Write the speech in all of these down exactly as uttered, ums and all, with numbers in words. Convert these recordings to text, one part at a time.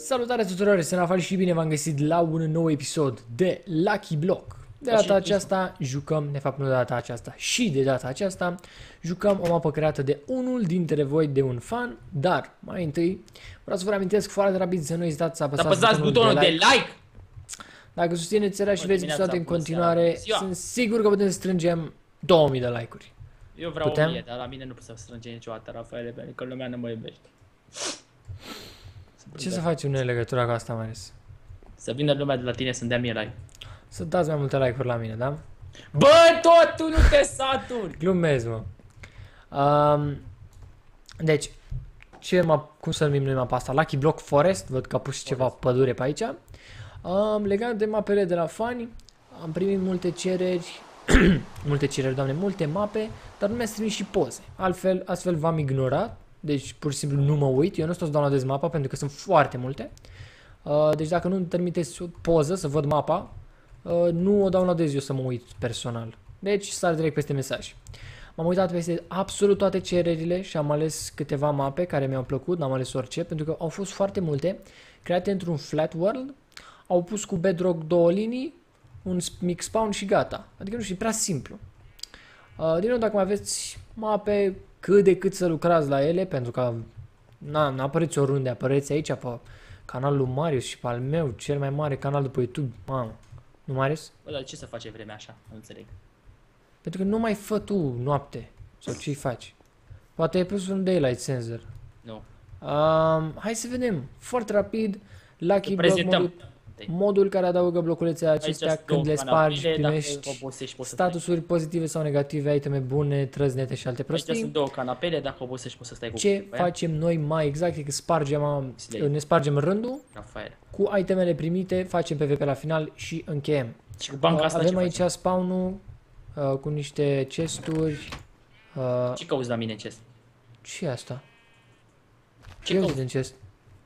Salutare tuturor, sunt Rafal și bine v-am găsit la un nou episod de Lucky Block. De data aceasta jucăm, de fapt nu de data aceasta, și de data aceasta jucăm o mapă creată de unul dintre voi, de un fan, dar mai întâi vreau să vă reamintesc foarte rapid să nu ezitați să apăsați, apăsați butonul, butonul de like. de like. Dacă susțineți seria și veți episoade în continuare, sunt sigur că putem să strângem două mii de like-uri. Eu vreau o mie, dar la mine nu pot să strânge niciodată, Rafaele, pentru că lumea nu mă iubește. Ce să faci în legătura cu asta, Marius? Să vină lumea de la tine să-mi dea mie like. Să dați mai multe like-uri la mine, da? Bă, tot tu nu te saturi! Glumesc, mă. Um, deci, ce map, cum să numim noi mapa asta? Lucky Block Forest, văd că a pus ceva pădure pe aici. Um, legat de mapele de la fani, am primit multe cereri, multe cereri, doamne, multe mape, dar nu mi-ați trimis și poze. Altfel, astfel v-am ignorat, deci pur și simplu nu mă uit. Eu nu stau să downloadez mapa pentru că sunt foarte multe. Uh, deci dacă nu-mi trimiteți o poză să văd mapa, uh, nu o downloadez eu să mă uit personal. Deci sar direct peste mesaj. M-am uitat peste absolut toate cererile și am ales câteva mape care mi-au plăcut, n-am ales orice, pentru că au fost foarte multe, create într-un flat world, au pus cu bedrock două linii, un mic spawn și gata. Adică nu știu, e prea simplu. Uh, din nou, dacă mai aveți mape cât de cât să lucrați la ele, pentru că n-apăreți oriunde, apăreți aici pe canalul lui Marius și pe al meu, cel mai mare canal de pe YouTube. Mamă, nu Marius? Bă, dar ce să face vremea așa? Nu înțeleg. Pentru că nu mai fă tu noapte. Sau ce-i faci? Poate ai pus un daylight sensor. Nu. Um, hai să vedem. Foarte rapid. Lucky Block modul, modul care adaugă bloculețele acestea când le spargi, primești statusuri pozitive sau negative, iteme bune, trăznete și alte prostii. Aici sunt două canapele, dacă obosești poți să stai cu Ce facem noi mai exact e că spargem, ne spargem rândul, Rafael, cu itemele primite, facem P V P la final și încheiem. Și cu banca asta avem aici spawn-ul uh, cu niște chesturi. Uh, ce cauți la mine chest? Ce e asta? Ce cauți din chest?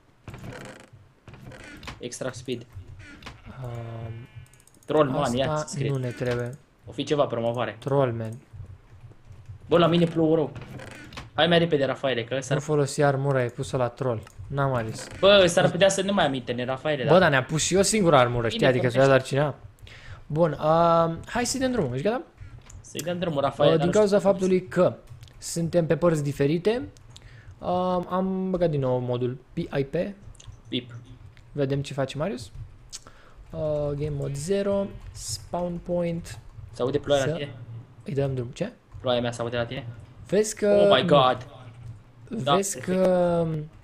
Extra speed. Uh, Troll man, ia nu ne trebuie. O fi ceva promovare. Troll man. Bă, la mine plouă rău. Hai mai repede, Rafaele, că s-ar... Nu folosi armura, e pusă la troll. N-am ales. Bă, s-ar putea să nu mai aminte, ne, Rafaele, Bă, dar ne-a pus și eu singură armură, știi, adică să ia doar cineva. Bun, uh, hai să-i dăm drumul, ești gata? Să-i dăm drumul, Rafaele. Uh, din cauza faptului că suntem pe părți diferite, uh, am băgat din nou modul P I P. Pip. Vedem ce face Marius. Uh, game mode zero, spawn point. S-aude ploaia la tine? Îi dăm drum, ce? Ploaia mea s-aude la tine? Vezi că... Oh my god! Vezi da, că...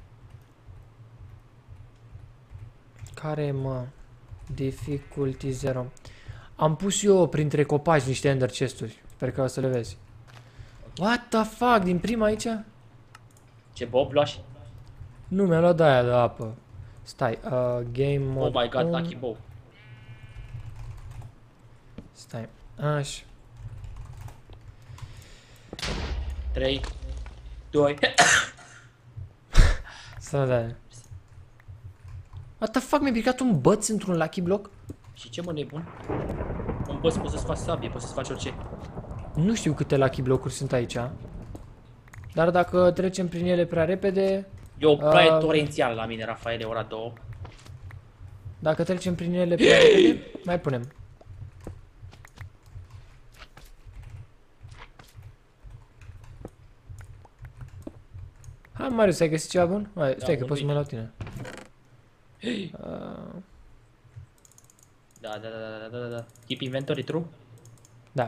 Care mă... Difficulty zero. Am pus eu printre copaci niște ender chest-uri. Sper că o să le vezi. What the fuck? Din prima aici? Ce bob luași? Nu, mi-a luat de-aia de apă. Stai, uh, game mode Oh my god, un... lucky bow. Stai, așa. trei, doi... Să da. What the fuck, mi-a picat un băț într-un Lucky Block? Și ce mă nebun? Un băț poți să-ți faci sabie, poți să-ți faci orice. Nu știu câte Lucky Block-uri sunt aici. Dar dacă trecem prin ele prea repede... E o ploaie uh, torențială la mine, Rafaele, ora două. Dacă trecem prin ele prea repede, mai punem. Hai, Marius, ai găsit ceva bun? Hai, stai da, că poți să mă la tine. Uh... Da, da, da, da, da, da. Keep inventory true? Da.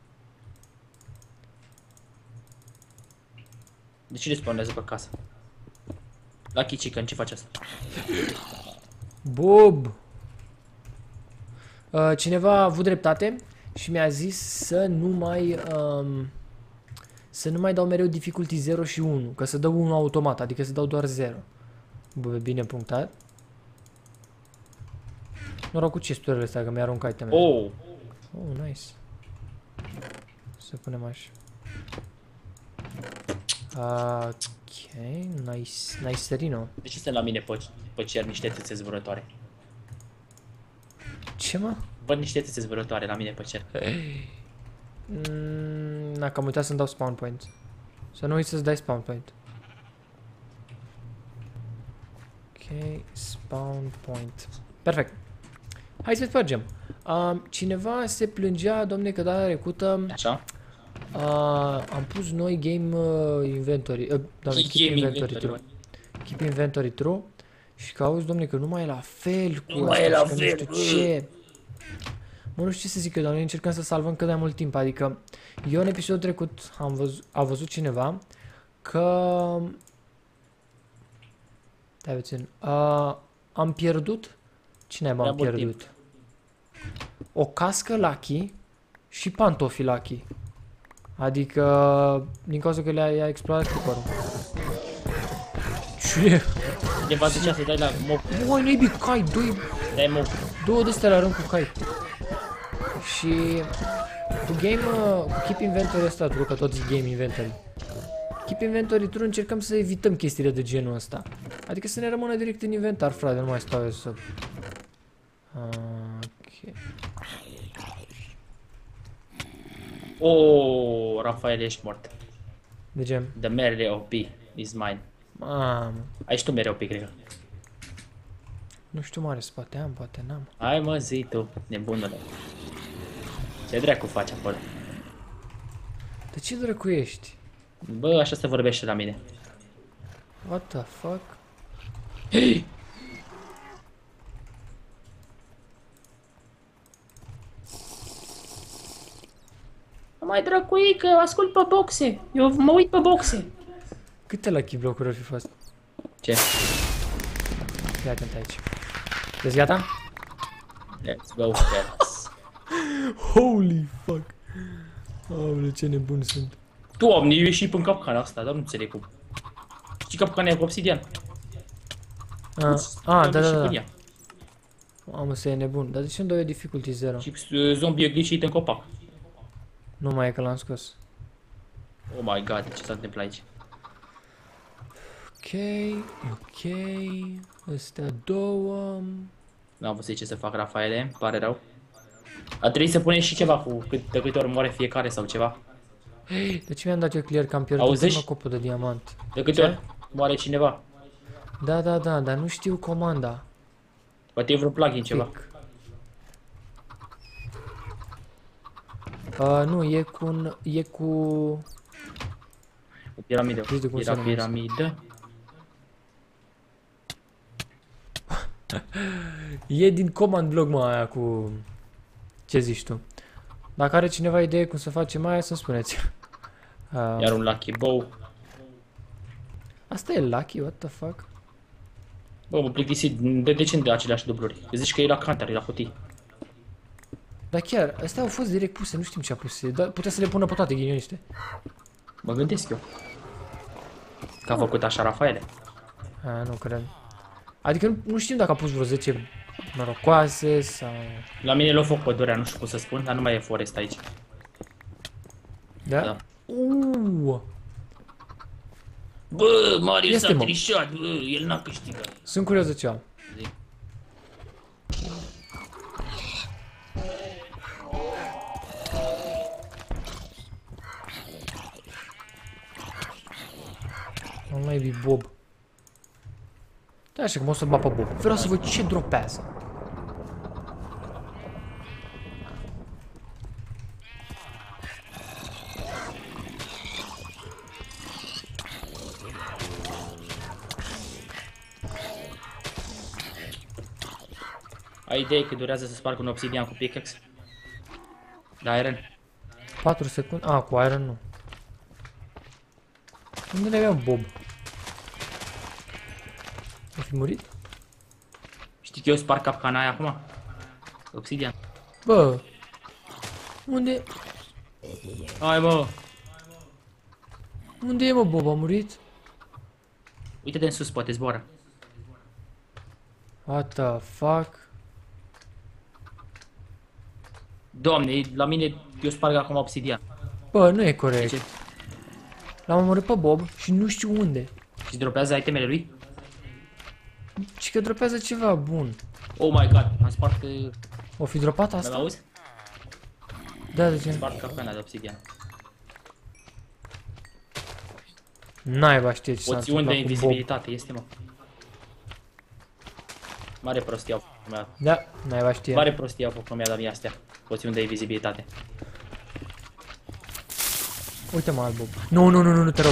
De ce respawnează pe casă? Lucky Chicken, ce faci asta? Bob! Uh, cineva a avut dreptate și mi-a zis să nu mai... Um, să nu mai dau mereu difficulty zero și unu, că să dau unu automat, adică să dau doar zero. Bă, bine punctat. Noroc cu chesturile astea, că mi-a aruncat itemele. Oh! Oh, nice. Să punem așa. Uh, ok, nice, nice Rino. De ce sunt la mine pe, pe cer niște țâțe zburătoare? Ce, mă? Văd niște țâțe zburătoare la mine pe cer. Mm, dacă am uitat să-mi dau spawn point. Să nu uiți să-ți dai spawn point. Ok. Ok, spawn point. Perfect. Hai să mergem. Uh, cineva se plângea, domne, că data trecută Așa? uh, am pus noi game uh, inventory. Uh, doamne, keep, keep inventory, inventory true. Keep inventory true. Și că auzi, domne, că nu mai e la fel cu nu asta, mai e la și că fel, nu știu ce. Mă, nu știu ce să zic eu, doamne, încercăm să salvăm cât de mult timp. Adică, eu în episodul trecut am văzut, a văzut cineva că... Stai puțin. Uh, am pierdut... Cine am pierdut? Timp. O cască Lucky și pantofi Lucky. Adică, din cauza că le-a explodat creeper-ul. Ce? De fapt zicea să-i dai la mob. Băi, nu-i cai, doi... Dai mob. Două de-astea la rând cu cai. Și... Cu game, cu keep inventory ăsta, tu că tot zic game inventory. Keep inventory true, încercăm să evităm chestiile de genul ăsta. Adică să ne rămână direct în inventar, frate, nu mai stau eu să... Ok. Oh, Rafael, ești mort. De ce? The merele O P is mine. Mamă. Ai și tu mere O P, cred că. Nu știu mare spate am, poate n-am. Hai mă, zi tu, nebunule. Ce dracu faci acolo? De ce dracu ești? Bă, așa se vorbește la mine. What the fuck? Hei! Mai dracui că ascult pe boxe. Eu mă uit pe boxe. Câte lucky block-uri ar fi fost? Ce? Fii atent aici. Ești gata? Let's go, fellas. Holy fuck. Aole, ce nebun sunt. Doamne, eu ieși în capcana asta, dar nu înțeleg cum. Știi capcana e cu obsidian? Ah, ah da, da, da. Mamă, să e nebun. Dar de ce îmi dau eu difficulty zero? Și zombie e glitchit în copac. Nu mai e că l-am scos. Oh my god, ce s-a întâmplat aici? Ok, ok. Astea două. N-am văzut ce să fac, Rafaele, îmi pare rău. A trebuit să punem și ceva cu cât, de câte ori moare fiecare sau ceva. De ce mi-am dat eu clear că am pierdut până copul de diamant? De câte ori moare cineva. Da, da, da, dar nu știu comanda. Poate e vreun plugin ceva. Uh, nu, e cu un, e cu... O piramidă. Era piramidă. E din command block, mă, aia cu... Ce zici tu? Dacă are cineva idee cum să facem aia, să spuneți. Uh... Iar un lucky bow. Asta e lucky, what the fuck? Bă, mă plictisit. De, de ce de aceleași dubluri? Că zici că e la cantar, e la cutii. Dar chiar, astea au fost direct puse, nu știm ce a pus. Dar putea să le pună pe toate ghinioniste. Mă gândesc eu. Că a făcut așa Rafaele. A, nu cred. Adică nu, nu știm dacă a pus vreo zece norocoase sau... La mine l-a făcut pădurea, nu știu cum să spun, dar nu mai e forest aici. Da? Da. Uuuu. Bă, Marius a trișat, bă, el n-a câștigat. Sunt curios de ceva. Zi. Nu mai e Bob. Da, așa că mă o să bat pe Bob. Vreau să văd ce dropează. Ai idee cât durează să sparg un obsidian cu pickaxe? Da, Iron? patru secunde. A, cu Iron nu. Unde le aveam Bob? A fi murit? Știi că eu sparg capcana aia acum? Obsidian. Bă! Unde? Hai mă! Unde e mă Bob? A murit? Uite-te în sus, poate zboară. What the fuck? Doamne, la mine eu sparg acum obsidian. Bă, nu e corect. L-am omorât pe Bob și nu știu unde. Și dropează itemele lui? Și că dropează ceva bun. Oh my god, am spart... Uh... O fi dropat asta? Mă auzi? Da, de ce? Am spart capcana de obsidian. Naiba știe ce s-a întâmplat Poțiuni de cu invizibilitate, este mă. Mare prostie au făcut lumea. Da, n-ai știe. Mare prostie au făcut lumea, dar mie astea. Poțiuni de invizibilitate. Uite-mă alt Bob. Nu, nu, nu, nu, nu, te rog.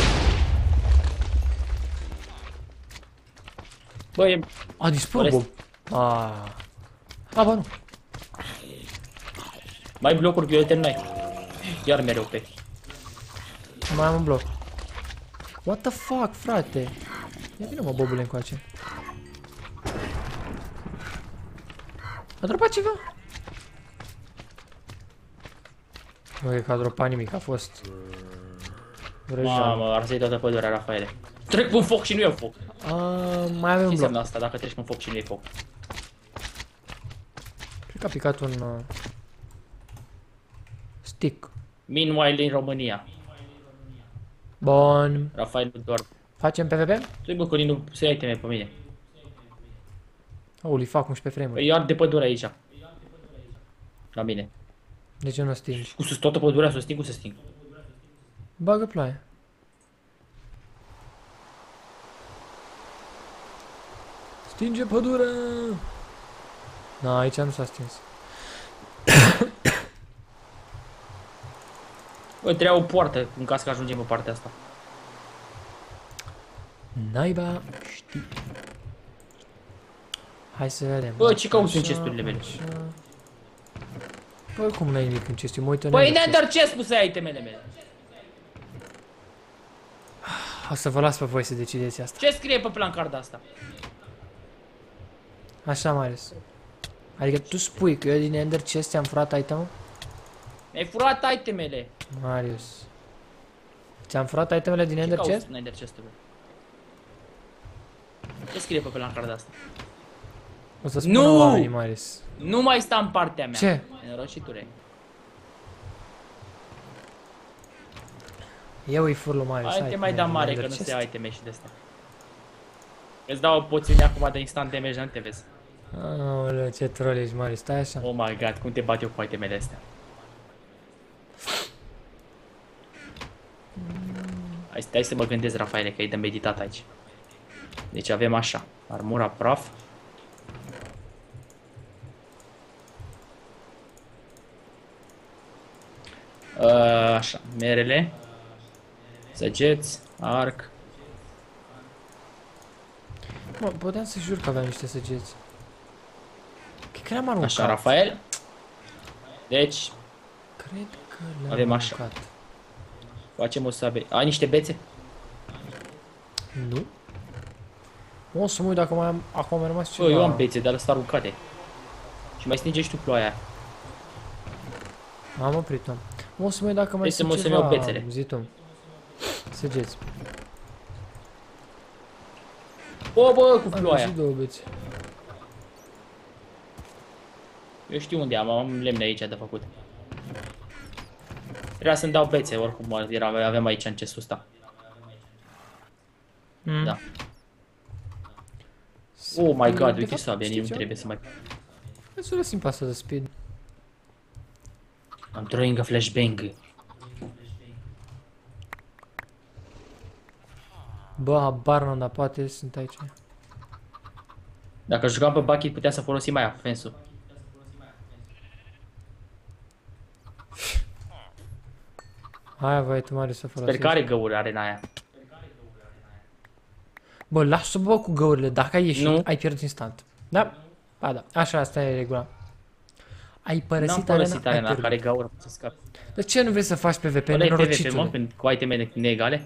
Bă, e... A dispărut Bob. Aaaa. A, bă, nu. Mai blocuri violete noi. Iar mereu pe. Mai am un bloc. What the fuck, frate? Ia vină mă, Bobule, încoace. A dropat ceva? Nu cred că a dropat nimic, a fost... vrăjeală. Mamă, arsei toată pădurea, Rafaele. Trec pe foc și nu iau foc. A, mai avem Ce un bloc. înseamnă asta, dacă treci pe foc și nu iei foc? Cred că a picat un... Uh, stick. Meanwhile, în România. Bun. Rafael nu doar. Facem P V P? Tu-i bă, Colin, nu se ia iteme pe mine. Oh, îi fac unsprezece frame-uri. Păi eu ard de pădure aici. La mine. De ce nu stingi? Cu sus toată pădurea să o sting, cum să sting? Bagă ploaie. Stinge pădurea! Na, aici nu s-a stins. Bă, trebuie o poartă în caz că ajungem pe partea asta. Naiba, știi. Hai să vedem. Bă, ce cauți în Așa, chesturile mele? așa. Bă, cum n-ai nimic în chest? Eu mă uit în Păi Nether chest. Nether ce spus să ai itemele mele? O să vă las pe voi să decideți asta. Ce scrie pe plancarda asta? Așa, Marius. Adică tu spui că eu din Ender chest ți-am furat item-ul? Mi-ai furat itemele. Marius. Ți-am furat itemele din Ender Ce chest? cauți în Ender chest-ul? Ce scrie pe plancarda asta? O să spună Nu! oamenii, Marius. Nu mai sta în partea mea. Ce? Nenorociture. Eu îi fur lui Marius. Hai te mai da din mare Ender că nu chest. se ia iteme și de astea. Îți dau o poțiune acum de instant damage, nu te vezi. Aoleu, ce troll ești, Marius. Stai așa. Oh my god, cum te bat eu cu itemele astea. Hai, stai să mă gândesc, Rafaele, că e de meditat aici. Deci avem așa, armura praf. Uh, așa, merele. Săgeți, arc. Mă, puteam să jur că aveam niște săgeți. Cred că le-am aruncat. Așa, Rafael. Deci, Cred că le-am Avem așa. aruncat. facem o sabie. Ai niște bețe? Nu? O să mă uit dacă mai am, acum mai rămas Bă, ceva. eu am bețe, dar lăsat aruncate. Și mai stingești tu ploaia. Am oprit-o. O să mă uit dacă mai Trebuie sunt să mă ceva. să-mi iau bețele. Zi tu. Săgeți. Bă, bă, cu Am ploaia. găsit două bețe. Eu știu unde am, am lemne aici de făcut. Trebuia să-mi dau bețe, oricum era, aveam aici în chestul ăsta. Mm. Da. Oh my god, De uite fapt, sabia, știi nu ce? trebuie să mai... Hai să lăsim pe asta de speed. I'm throwing a flashbang. Bă, habar n-am, dar poate sunt aici. Dacă jucam pe bucket putea să folosim aia, fence-ul. Hai, vai, tu mare să Sper folosești. că are găuri arena aia. Bă, lasă bă cu găurile, dacă ai ieșit, Nu. ai pierdut instant. Da? Ba da, așa, asta e regula. Ai N-am părăsit părăsit arena, ai arena, pierdut. care gaură să scap. De ce nu vrei să faci PvP, Ăla e PvP, mă, nenorocitule? când- cu iteme neegale?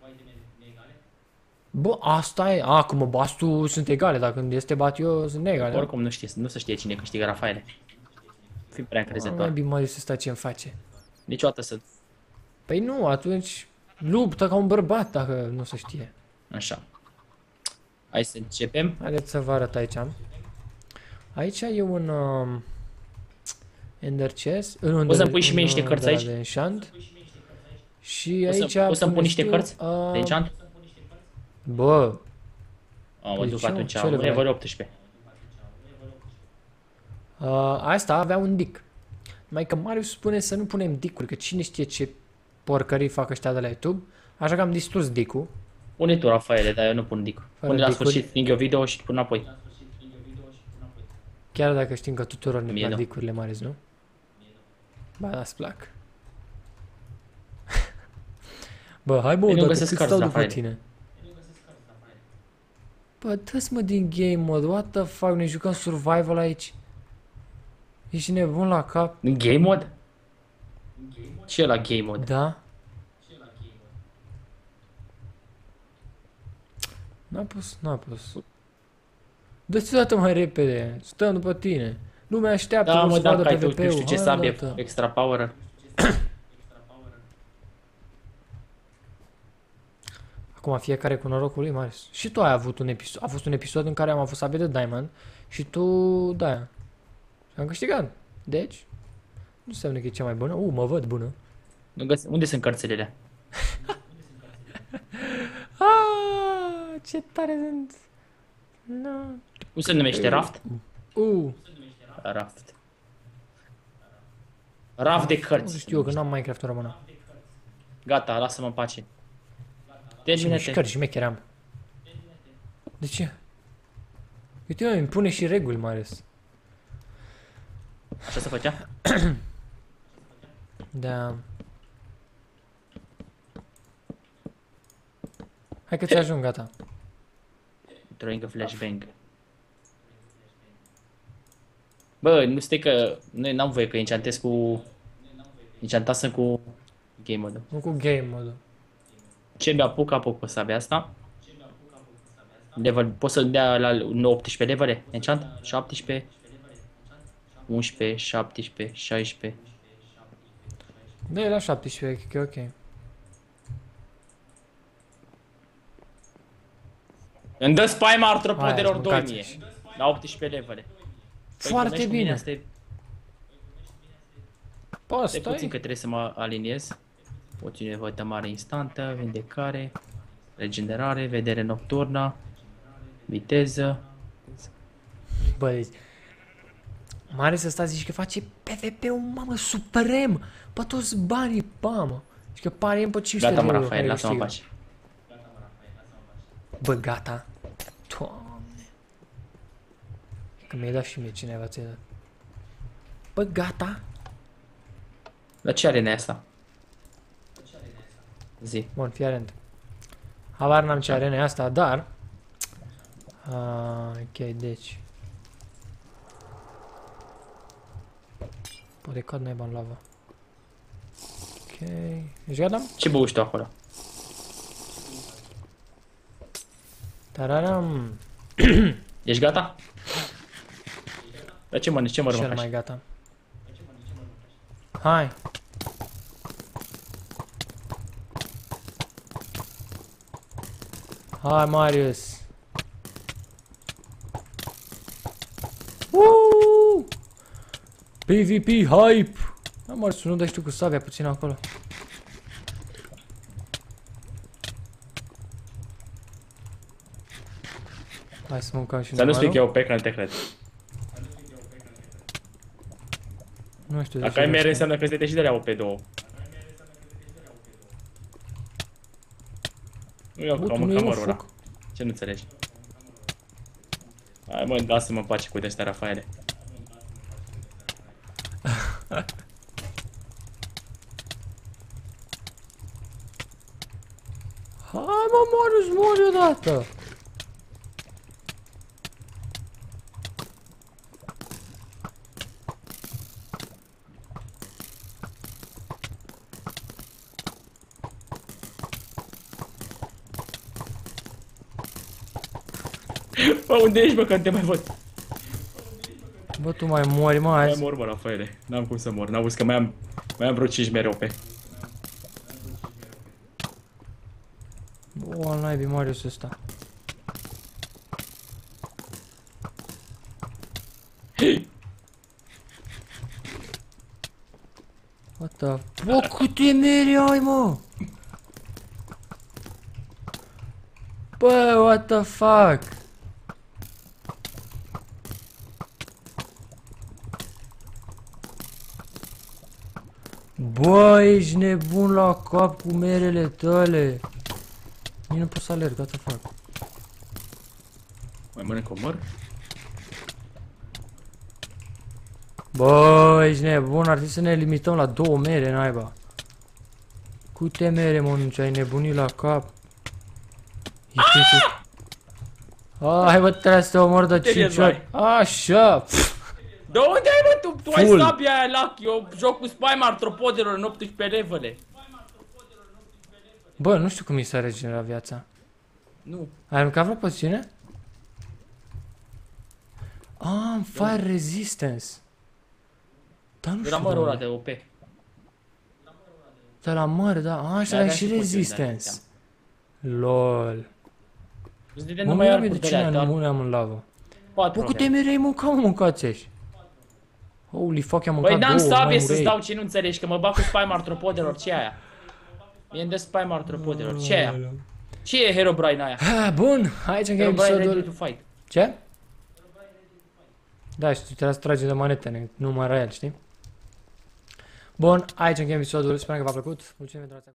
Bă, asta e, a, cum mă bați tu, sunt egale, dacă când este bat eu, sunt negale. Oricum nu știe, nu se știe cine câștigă, Rafaele. Fii prea Mai încrezător. bine mai să stai ce îmi face. Niciodată să... Păi nu, atunci luptă ca un bărbat dacă nu se știe. Așa. Hai să începem. Haideți să vă arăt aici. Aici e un um, Ender chest. Un, Poți să-mi pui și mie un, niște uh, cărți de la aici? de enchant. Și Poți să- aici poți să-mi pun puneți niște tu, cărți uh, de enchant? Bă, A, mă Păi duc ce, mă? atunci, Ce le vrei? level optsprezece. uh, asta avea un dic. Mai că Marius spune să nu punem dicuri, că cine știe ce porcării fac ăștia de la YouTube. Așa că am distrus dicul. Pune tu, Rafaele, dar eu nu pun dic. Fără Pune la dicuri. sfârșit lângă video și pun înapoi. Chiar dacă știm că tuturor ne Mie plac nu. dicurile mari, nu? Ba, da-ți plac. Bă, hai bă, Eu nu odată, găsesc cât cărți stau la după faile. tine. Bă, dă-ți mă din game mode, what the fuck, ne jucăm survival aici? Ești nebun la cap? În game mode? Ce e la game mode? Da? N-a pus, n-a pus. Dă-ți odată mai repede, stăm după tine. Lumea așteaptă, Da, vreau mă, să da, vadă că ai tu, nu PvP-ul. știu ce Hai sabie, odată. extra power. Acum fiecare cu norocul lui, Marius. Și tu ai avut un episod, a fost un episod în care am avut sabie de Diamond și tu, da, și am câștigat. Deci, nu înseamnă că e cea mai bună. Uh, mă văd bună. Nu găs- Unde sunt cărțile alea? Ah, ce tare sunt. No. Cum se numește? Raft? Uh, Raft. Raft de nu cărți. știu eu că n-am Minecraft în română. Gata, lasă-mă în pace. Ce mișcări Termină-te. șmecheri am. De ce? Uite, mă, îmi pune și reguli, Marius. Așa se făcea? Da. Hai că ți ajung, gata. Throwing a flashbang. Bă, nu stai că... Noi n-am voie că enchantez cu... Enchantasem cu... Game mode. Nu cu game modul. Ce mi-apuc, apuc pe sabia asta. Level, pot să dea la optsprezece levele, enchant? șaptesprezece, unsprezece, șaptesprezece, șaisprezece. Da, e la șaptesprezece, că e ok. Îmi dă spaima Hai, artropodelor mâncați. două mie. La optsprezece levele. Păi, Foarte glumești cu bine. mine, Stai, Poți, stai puțin stai. că trebuie să mă aliniez. Poțiune vătămare instantă, vindecare, regenerare, vedere nocturnă, viteză. Bă, deci... Mare să stai zici că face PvP-ul, mamă, suprem! Bă, toți banii, mamă! Și că pariem pe cinci sute Gata, de mă, euro Rafael, care lasă-mă în câștigă. pace. Bă, gata. Doamne. Că mi-ai dat și mie cineva ți-a dat. Bă, gata. Dar ce are asta? Zi. Bun, fii atent. Habar n-am ce arena e asta, dar... Uh, ok, deci... Poate cad naiba în lava. Ok... Ești gata? Ce băuși tu acolo? Tararam! Ești gata? Dar ce mănânci? Ce mă Cel rămâni? mai gata. Hai! Hai, Marius! Woo! PvP hype! Da, Marius, nu dai tu cu sabia puțin acolo. Hai să mâncăm și Să nu spui numărul. că eu pe ecran te cred. Nu știu de Dacă ce ai vreau mere să- înseamnă că se te și de la O P doi. Nu eu Bă, că tu am nu mâncat iei, mă, mărul ăla. foc? Ce nu înțelegi? Hai mă, lasă-mă în pace cu de-astea, Rafaele. Hai, mă, Marius, mori odată! Bă, unde ești, bă, că nu te mai văd? Bă, tu mai mori, mă, Mai azi. mor, mă, Rafaele. N-am cum să mor. N-auzi că mai am, mai am vreo cinci mere O P. Bă, al naibii Marius ăsta. What the... Bă, câte mere ai, mă? Bă, what the fuck? Bă, ești nebun la cap cu merele tale. Nici nu pot să alerg, what the fuck? Mai mănânc o măr? Bă, ești nebun, ar trebui să ne limităm la două mere, naiba. Câte mere, mă, ce ai nebunit la cap? Hai, bă, trebuie să te omor de cinci ori. Așa. De unde ai, mă, tu? Tu ai Full. sabia aia, Lucky. Eu joc cu Spime artropodelor în optsprezece levele. Bă, nu știu cum mi s-a regenerat viața. Nu. Ai aruncat vreo poțiune? Ah, am fire resistance. Dar nu De la știu mărul ăla de de O P. De la măr, da. Ah, și Da, ai da, și și poțiuni, resistance. da, Lol. De Mă, nu mai nu ar de cine nu muream în lavă. Bă, câte mere ai mâncat, mă, mâncați ești? Holy fuck, am mâncat Băi, două, n-am mai sabie să-ți murei. dau ce nu înțelegi, că mă bag cu Spime artropodelor. Ce e aia? E de Spime artropodelor. Ce e aia? Ce e Herobrine aia? Ah, bun, aici încheiem Herobrine ready to episodul. fight. Ce? Da, și tu trebuie să tragi de manete, nu mai la el, știi? Bun, aici încheiem episodul, sper că v-a plăcut. Mulțumim pentru atenție.